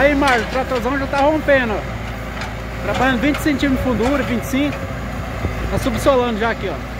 Aí, Marlon, o tratorzão já tá rompendo, ó. Trabalhando 20 centímetros de fundura, 25. Tá subsolando já aqui, ó.